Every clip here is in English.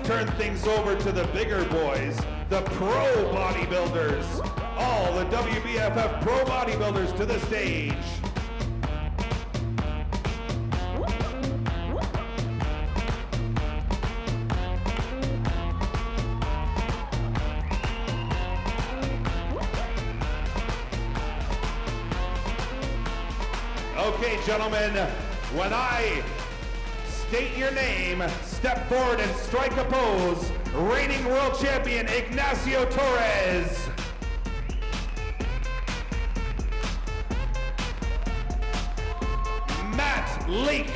turn things over to the bigger boys, the pro bodybuilders. All the WBFF pro bodybuilders to the stage. Okay, gentlemen, when I state your name, step forward and strike a pose. Reigning world champion Ignacio Torres. Matt Leake.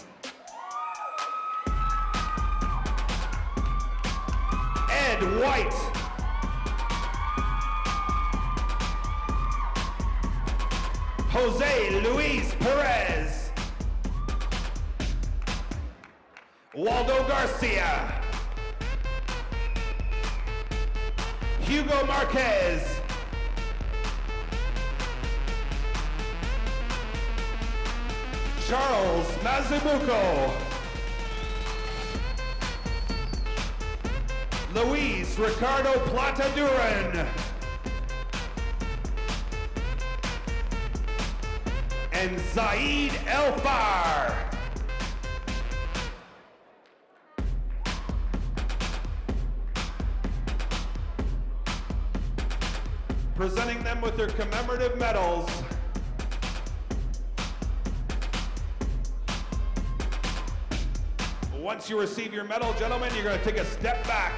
Ed White. Jose Luis Perez. Waldo Garcia. Hugo Marquez. Charles Mazabuco. Luis Ricardo Plata Duran. And Zaid Elfar. Presenting them with their commemorative medals. Once you receive your medal, gentlemen, you're going to take a step back.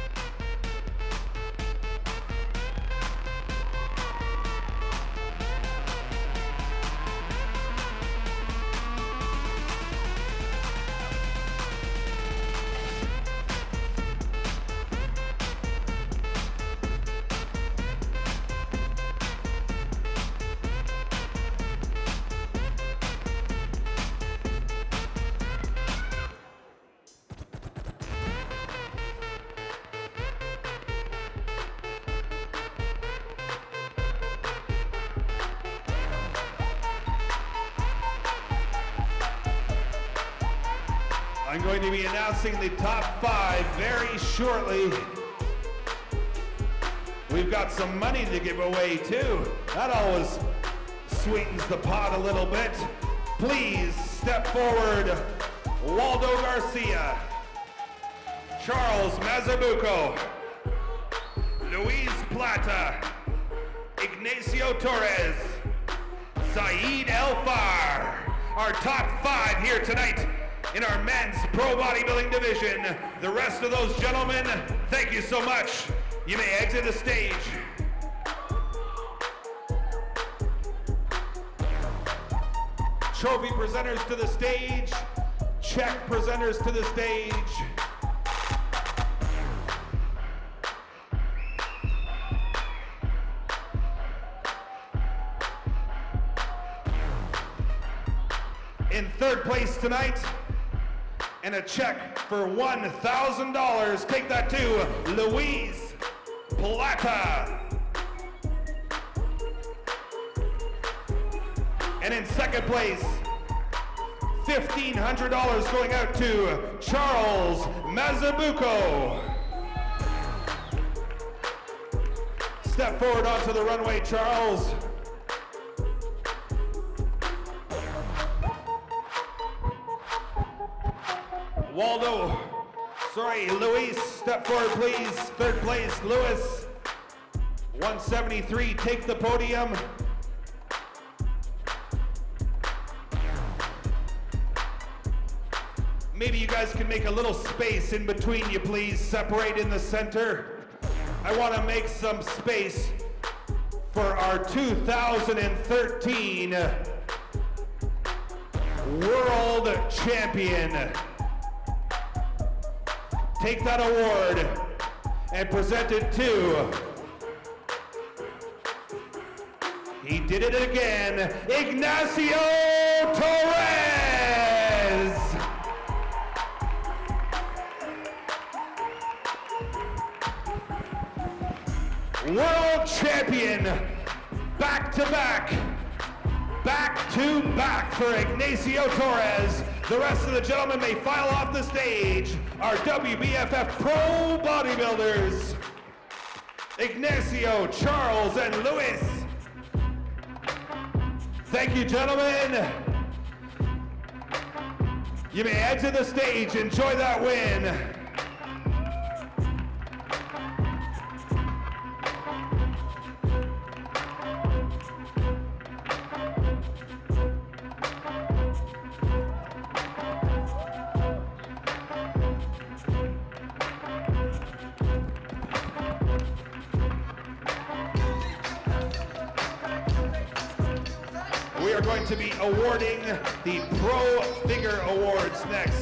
I'm going to be announcing the top 5 very shortly. We've got some money to give away too. That always sweetens the pot a little bit. Please step forward. Waldo Garcia, Charles Mazabuco, Luis Plata, Ignacio Torres, Zaid Elfar. Our top 5 here tonight in our men's pro bodybuilding division. The rest of those gentlemen, thank you so much. You may exit the stage. Trophy presenters to the stage. Check presenters to the stage. In third place tonight, and a check for $1,000. Take that to Luis Plata. And in second place, $1,500 going out to Charles Mazabuco. Step forward onto the runway, Charles. Luis, step forward please. Third place, Luis. 173, take the podium. Maybe you guys can make a little space in between you, please. Separate in the center. I want to make some space for our 2013 World Champion. Take that award and present it to, he did it again, Ignacio Torres! World champion, back to back for Ignacio Torres. The rest of the gentlemen may file off the stage. Our WBFF Pro Bodybuilders, Ignacio, Charles, and Luis. Thank you, gentlemen. You may exit the stage. Enjoy that win. We are going to be awarding the Pro Figure Awards next.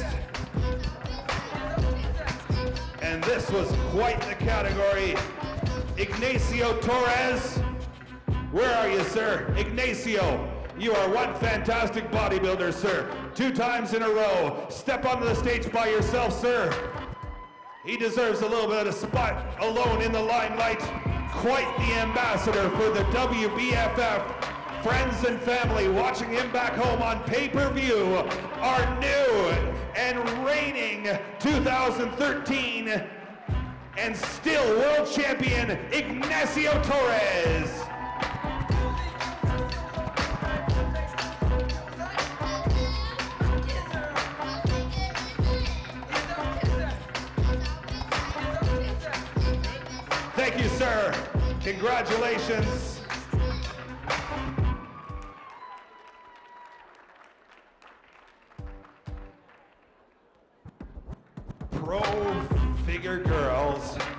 And this was quite the category. Ignacio Torres, where are you, sir? Ignacio, you are one fantastic bodybuilder, sir. 2 times in a row. Step onto the stage by yourself, sir. He deserves a little bit of a spot alone in the limelight. Quite the ambassador for the WBFF. Friends and family watching him back home on pay-per-view, our new and reigning 2013 and still world champion, Ignacio Torres. Thank you, sir. Congratulations. Pro Figure Girls.